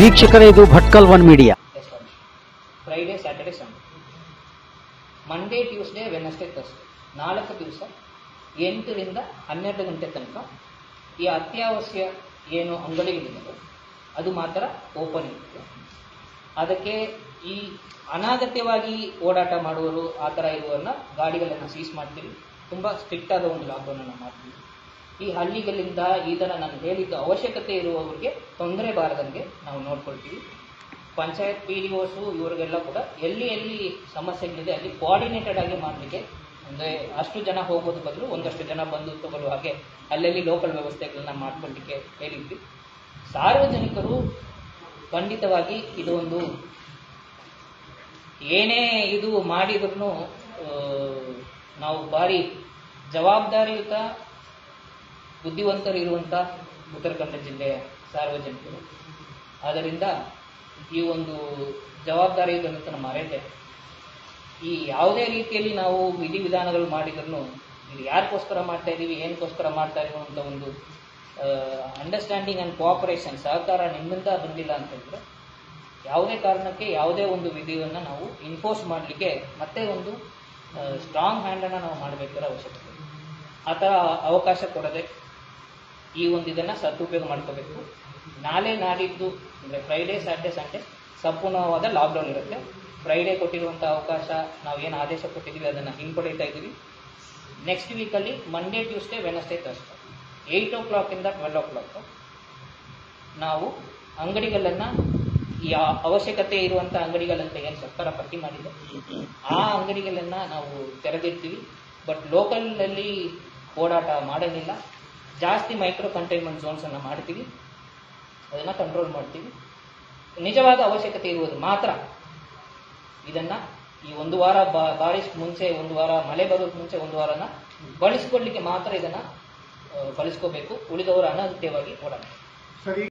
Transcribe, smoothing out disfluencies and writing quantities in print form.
ವೀಕ್ಷಕರೇ, ಇದು Bhatkal one media. Friday, Saturday, Sunday, Monday, Tuesday, Wednesday, Thursday 4 ದಿವಸ 8 ರಿಂದ 12 ಗಂಟೆ ತನಕ ಈ ಅತ್ಯವಶ್ಯ ಏನು ಅಂಗಡಿಗಳಿದೆ ಅದು ಮಾತ್ರ ಓಪನ್ ಇರುತ್ತೆ. ಅದಕ್ಕೆ ಈ ಅನಾಗತ್ಯವಾಗಿ ಓಡಾಟ ಮಾಡುವವರು ಆ ಥರ ಇರುವವರನ್ನ ಗಾಡಿಗಳನ್ನು ಸೀಸ್ ಮಾಡ್ತೀವಿ. ತುಂಬ ಸ್ಟ್ರಿಕ್ಟ್ ಆದ ಒಂದು ಲಾಕ್ಡೌನ್ ಅನ್ನು ಮಾಡ್ತೀವಿ. ಈ ಹಳ್ಳಿಗಳಿಂದ ಈ ಥರ ನಾನು ಹೇಳಿದ್ದು ಅವಶ್ಯಕತೆ ಇರುವವರಿಗೆ ತೊಂದರೆ ಬಾರದಂಗೆ ನಾವು ನೋಡ್ಕೊಳ್ತೀವಿ. ಪಂಚಾಯತ್ PDOಸು ಇವರಿಗೆಲ್ಲ ಕೂಡ ಎಲ್ಲಿ ಎಲ್ಲಿ ಸಮಸ್ಯೆಗಳಿದೆ ಅಲ್ಲಿ ಕೋಆರ್ಡಿನೇಟೆಡ್ ಆಗಿ ಮಾಡಲಿಕ್ಕೆ, ಅಂದರೆ ಅಷ್ಟು ಜನ ಹೋಗೋದು ಬದಲು ಒಂದಷ್ಟು ಜನ ಬಂದು ತಗೊಳ್ಳುವ ಹಾಗೆ ಅಲ್ಲಲ್ಲಿ ಲೋಕಲ್ ವ್ಯವಸ್ಥೆಗಳನ್ನ ಮಾಡ್ಕೊಳ್ಳಿಕ್ಕೆ ಹೇಳಿದ್ವಿ. ಸಾರ್ವಜನಿಕರು ಖಂಡಿತವಾಗಿ ಇದು ಒಂದು ಏನೇ ಇದು ಮಾಡಿದ್ರು ನಾವು ಭಾರಿ ಜವಾಬ್ದಾರಿಯುತ ಬುದ್ಧಿವಂತರು ಇರುವಂಥ ಉತ್ತರ ಕನ್ನಡ ಜಿಲ್ಲೆಯ ಸಾರ್ವಜನಿಕರು. ಆದ್ದರಿಂದ ಈ ಒಂದು ಜವಾಬ್ದಾರಿಯುತ ಮರೆತೆ ಈ ಯಾವುದೇ ರೀತಿಯಲ್ಲಿ ನಾವು ವಿಧಿವಿಧಾನಗಳು ಮಾಡಿದ್ರು ಇದು ಯಾರಿಗೋಸ್ಕರ ಮಾಡ್ತಾ ಇದ್ದೀವಿ, ಏನಕ್ಕೋಸ್ಕರ ಮಾಡ್ತಾ ಇದೀವಿ ಅಂತ ಒಂದು ಅಂಡರ್ಸ್ಟ್ಯಾಂಡಿಂಗ್ ಆ್ಯಂಡ್ ಕೋಆಪರೇಷನ್, ಸಹಕಾರ ನಿಮ್ಮಿಂದ ಬಂದಿಲ್ಲ ಅಂತಂದರೆ ಯಾವುದೇ ಕಾರಣಕ್ಕೆ ಯಾವುದೇ ಒಂದು ವಿಧಿಯನ್ನು ನಾವು ಇನ್ಫೋರ್ಸ್ ಮಾಡಲಿಕ್ಕೆ ಮತ್ತೆ ಒಂದು ಸ್ಟ್ರಾಂಗ್ ಹ್ಯಾಂಡನ್ನು ನಾವು ಮಾಡಬೇಕಾದ ಅವಶ್ಯಕತೆ. ಆ ಥರ ಅವಕಾಶ ಕೊಡದೆ ಈ ಒಂದು ಇದನ್ನು ಸದುಪಯೋಗ ಮಾಡ್ಕೋಬೇಕು. ನಾಳೆ ನಾಡಿದ್ದು ಅಂದರೆ ಫ್ರೈಡೇ, ಸ್ಯಾಟರ್ಡೆ, ಸಂಡೇ ಸಂಪೂರ್ಣವಾದ ಲಾಕ್ಡೌನ್ ಇರುತ್ತೆ. ಫ್ರೈಡೇ ಕೊಟ್ಟಿರುವಂಥ ಅವಕಾಶ ನಾವೇನು ಆದೇಶ ಕೊಟ್ಟಿದ್ದೀವಿ ಅದನ್ನು ಹಿಂಪಡೀತಾ ಇದ್ದೀವಿ. ನೆಕ್ಸ್ಟ್ ವೀಕಲ್ಲಿ Monday, Tuesday, Wednesday, Thursday 8 o'clock ಇಂದ 12 o'clock ನಾವು ಅಂಗಡಿಗಳನ್ನು, ಈ ಅವಶ್ಯಕತೆ ಇರುವಂಥ ಅಂಗಡಿಗಳಂತ ಏನು ಸರ್ಕಾರ ಪಟ್ಟಿ ಮಾಡಿದೆ ಆ ಅಂಗಡಿಗಳನ್ನು ನಾವು ತೆರೆದಿರ್ತೀವಿ. ಬಟ್ ಲೋಕಲಲ್ಲಿ ಓಡಾಟ ಮಾಡೋದಿಲ್ಲ. ಜಾಸ್ತಿ ಮೈಕ್ರೋ ಕಂಟೈನ್ಮೆಂಟ್ ಝೋನ್ಸನ್ನು ಮಾಡ್ತೀವಿ, ಅದನ್ನು ಕಂಟ್ರೋಲ್ ಮಾಡ್ತೀವಿ. ನಿಜವಾದ ಅವಶ್ಯಕತೆ ಇರುವುದು ಮಾತ್ರ ಇದನ್ನು ಈ ಒಂದು ವಾರ ಬಾರಿಶ್ ಮುಂಚೆ, ಒಂದು ವಾರ ಮಳೆ ಬರೋಕ್ಕೆ ಮುಂಚೆ ಒಂದು ವಾರನ ಬಳಸ್ಕೊಳ್ಳಿಕ್ಕೆ ಮಾತ್ರ ಇದನ್ನು ಬಳಸ್ಕೋಬೇಕು. ಉಳಿದವರು ಅನಗತ್ಯವಾಗಿ ಓಡಾಟ